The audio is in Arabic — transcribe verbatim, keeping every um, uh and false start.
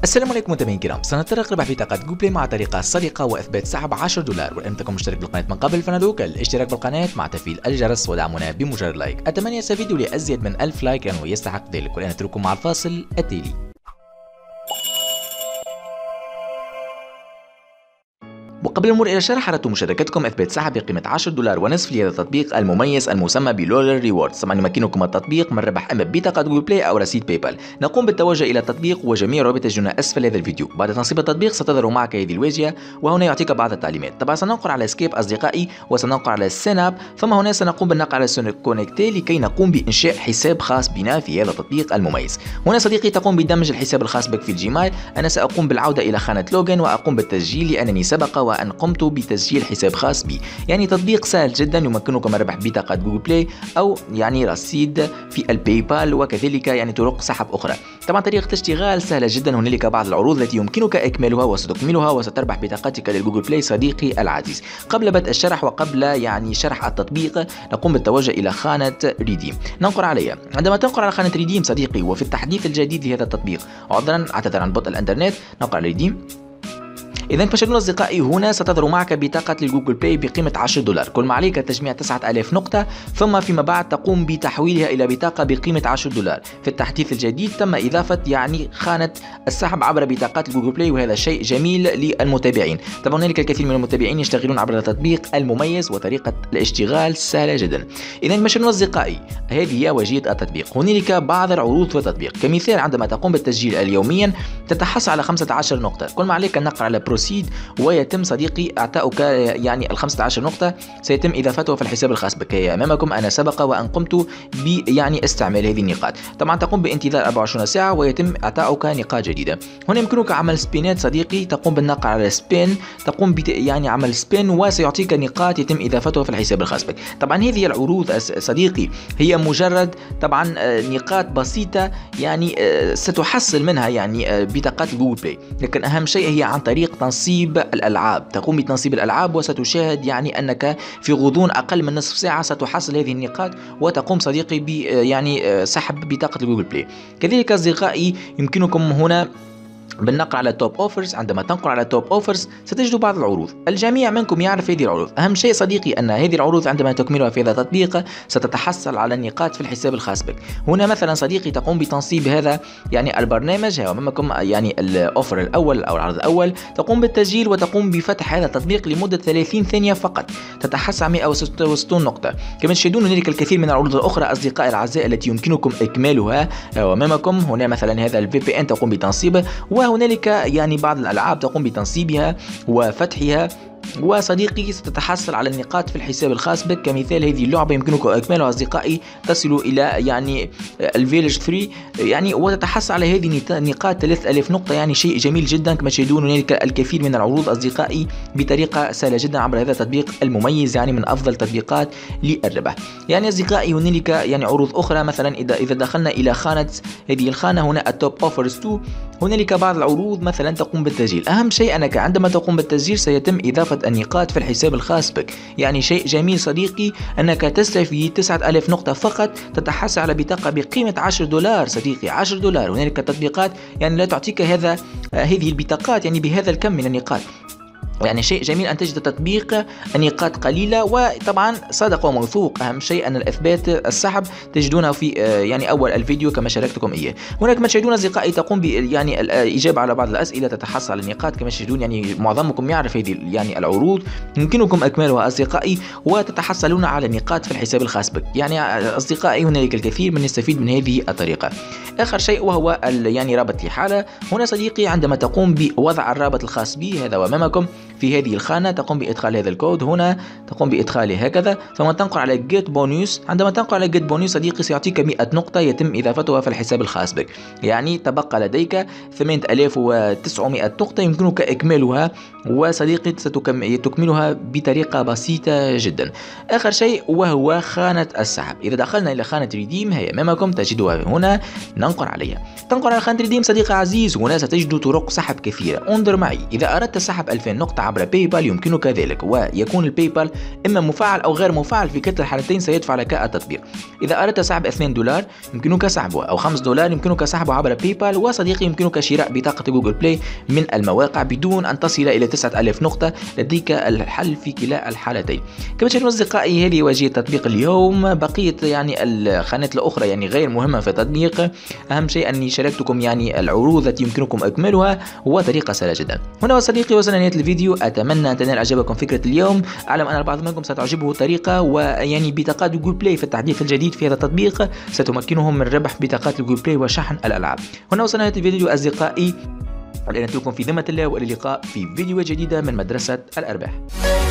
السلام عليكم متابعين الكرام، سنتطرق لبحث بطاقة جوجل بلاي مع طريقة سرقة وإثبات سحب عشرة دولار، وإن تكن مشترك بالقناة من قبل فندوك الاشتراك بالقناة مع تفعيل الجرس ودعمنا بمجرد لايك. أتمنى يستفيدوا لأزيد من ألف لايك لأنه يستحق ذلك، والآن نترككم مع الفاصل التالي. وقبل المرور إلى الشرح أردت مشاركتكم إثبات سحب بقيمة عشرة دولار ونصف لهذا التطبيق المميز المسمى بلولر ريوردز. طبعا يمكنكم التطبيق من ربح إما ببطاقة جوجل بلاي أو رصيد باي بال. نقوم بالتوجه إلى التطبيق وجميع روابط تجدونها أسفل هذا الفيديو. بعد تنصيب التطبيق ستظهر معك هذه الواجهة، وهنا يعطيك بعض التعليمات. طبعا سننقر على سكيب أصدقائي وسننقر على سين اب، ثم هنا سنقوم بالنقر على سون كونكتي لكي نقوم بإنشاء حساب خاص بنا في هذا التطبيق المميز. هنا صديقي تقوم بدمج الحساب الخاص بك في الجيميل. أنا سأقوم بالعودة إلى خانة لوجن وأقوم بالتسجيل لأنني سبق وأن قمت بتسجيل تسجيل حساب خاص بي. يعني تطبيق سهل جدا يمكنكم من ربح بطاقة جوجل بلاي او يعني رصيد في الباي بال، وكذلك يعني طرق سحب اخرى. طبعا طريقة الاشتغال سهلة جدا، هنالك بعض العروض التي يمكنك اكمالها وستكملها وستربح بطاقتك للجوجل بلاي صديقي العزيز. قبل بدء الشرح وقبل يعني شرح التطبيق نقوم بالتوجه الى خانة ريديم. ننقر عليها. عندما تنقر على خانة ريديم صديقي وفي التحديث الجديد لهذا التطبيق، عذرا اعتذر عن بطء الانترنت، ننقر على ريديم. إذا فشلون أصدقائي هنا ستظهر معك بطاقة للجوجل بلاي بقيمة عشرة دولار، كل ما عليك تجميع تسعة آلاف نقطة، ثم فيما بعد تقوم بتحويلها إلى بطاقة بقيمة عشرة دولار. في التحديث الجديد تم إضافة يعني خانة السحب عبر بطاقات الجوجل بلاي، وهذا شيء جميل للمتابعين. طبعا هنالك الكثير من المتابعين يشتغلون عبر التطبيق المميز وطريقة الاشتغال سهلة جدا. إذا فشلون أصدقائي هذه هي واجهة التطبيق. هنالك بعض العروض في التطبيق، كمثال عندما تقوم بالتسجيل اليوميا تتحصل على خمسة عشر نقطة، كل ما عليك النقر على بروسيد ويتم صديقي اعطاؤك يعني ال خمسة عشر نقطة سيتم اضافتها في الحساب الخاص بك. امامكم انا سبق وان قمت ب يعني استعمال هذه النقاط. طبعا تقوم بانتظار أربعة وعشرين ساعة ويتم اعطاؤك نقاط جديدة. هنا يمكنك عمل سبينات صديقي، تقوم بالنقر على سبين، تقوم بت يعني عمل سبين وسيعطيك نقاط يتم اضافتها في الحساب الخاص بك. طبعا هذه العروض صديقي هي مجرد طبعا نقاط بسيطة يعني ستحصل منها يعني بطاقات جوجل بلاي، لكن اهم شيء هي عن طريق تنصيب الألعاب. تقوم بتنصيب الألعاب وستشاهد يعني أنك في غضون أقل من نصف ساعة ستحصل هذه النقاط وتقوم صديقي ب يعني سحب بطاقة جوجل بلاي. كذلك أصدقائي يمكنكم هنا بالنقر على توب اوفرز. عندما تنقر على توب اوفرز ستجد بعض العروض، الجميع منكم يعرف هذه العروض. اهم شيء صديقي ان هذه العروض عندما تكملها في هذا التطبيق ستتحصل على النقاط في الحساب الخاص بك. هنا مثلا صديقي تقوم بتنصيب هذا يعني البرنامج، هو امامكم يعني الاوفر الاول او العرض الاول، تقوم بالتسجيل وتقوم بفتح هذا التطبيق لمده ثلاثين ثانيه فقط، تتحصل على مئة وستة وستين نقطه. كما تشاهدون هنالك الكثير من العروض الاخرى اصدقائي الاعزاء التي يمكنكم اكمالها. امامكم هنا مثلا هذا الفي بي ان تقوم بتنصيبه، وهنالك يعني بعض الألعاب تقوم بتنصيبها وفتحها، وصديقي ستتحصل على النقاط في الحساب الخاص بك. كمثال هذه اللعبة يمكنكم إكمالها أصدقائي، تصل إلى يعني الفيلج ثلاثة يعني وتتحصل على هذه النقاط ثلاثة آلاف نقطة، يعني شيء جميل جدا. كما تشاهدون هنالك الكثير من العروض أصدقائي بطريقة سهلة جدا عبر هذا التطبيق المميز، يعني من أفضل تطبيقات للربح. يعني أصدقائي هنالك يعني عروض أخرى، مثلا إذا إذا دخلنا إلى خانة هذه الخانة هنا التوب أوفرز اثنين، هنالك بعض العروض مثلا تقوم بالتسجيل. أهم شيء أنك عندما تقوم بالتسجيل سيتم إضافة النقاط في الحساب الخاص بك. يعني شيء جميل صديقي أنك تستفيد تسعة آلاف نقطة فقط، تتحصل على بطاقة بقيمة عشرة دولار صديقي، عشرة دولار. هنالك تطبيقات يعني لا تعطيك هذا هذه البطاقات يعني بهذا الكم من النقاط. يعني شيء جميل أن تجد تطبيق النقاط قليلة، وطبعا صادق وموثوق. أهم شيء أن الإثبات السحب تجدونه في يعني أول الفيديو كما شاركتكم إياه. هناك ما تشاهدون أصدقائي تقوم ب يعني الإجابة على بعض الأسئلة، تتحصل على النقاط. كما تشاهدون يعني معظمكم يعرف هذه يعني العروض، يمكنكم إكمالها أصدقائي وتتحصلون على النقاط في الحساب الخاص بك. يعني أصدقائي هنالك الكثير من يستفيد من هذه الطريقة. آخر شيء وهو يعني رابط لحالة. هنا صديقي عندما تقوم بوضع الرابط الخاص به، هذا أمامكم في هذه الخانة، تقوم بإدخال هذا الكود. هنا تقوم بإدخاله هكذا، ثم تنقر على جيت بونيوس. عندما تنقر على جيت بونيوس صديقي سيعطيك مئة نقطة يتم إضافتها في الحساب الخاص بك. يعني تبقى لديك ثمانية آلاف وتسعمئة نقطة يمكنك إكمالها، وصديقي ستكملها بطريقة بسيطة جدا. آخر شيء وهو خانة السحب. إذا دخلنا إلى خانة ريديم هي أمامكم تجدها هنا، ننقر عليها. تنقر على خانة ريديم صديقي عزيز، هنا ستجد طرق سحب كثيرة. انظر معي، إذا أردت سحب ألفين نقطة عبر باي بال يمكنك ذلك، ويكون الباي بال إما مفعل أو غير مفعل، في كلتا الحالتين سيدفع لك التطبيق. إذا أردت سحب اثنين دولار يمكنك سحبه، أو خمسة دولار يمكنك سحبه عبر باي بال. وصديقي يمكنك شراء بطاقة جوجل بلاي من المواقع بدون أن تصل إلى تسعة آلاف نقطة، لديك الحل في كلا الحالتين. كما تشاهدون أصدقائي هذه واجهة تطبيق اليوم. بقية يعني الخانات الأخرى يعني غير مهمة في التطبيق، أهم شيء أني شاركتكم يعني العروض التي يمكنكم إكمالها، وطريقة سهلة جدا. هنا صديقي وصلنا لنهاية الفيديو، أتمنى أن تنال إعجابكم فكرة اليوم. أعلم أن البعض منكم ستعجبه الطريقة، ويعني بطاقات جوجل بلاي في التحديث الجديد في هذا التطبيق ستمكنهم من ربح بطاقات جوجل بلاي وشحن الألعاب. هنا وصلنا لنهاية الفيديو أصدقائي، ولأن في ذمة الله، وإلى اللقاء في فيديو جديدة من مدرسة الأرباح.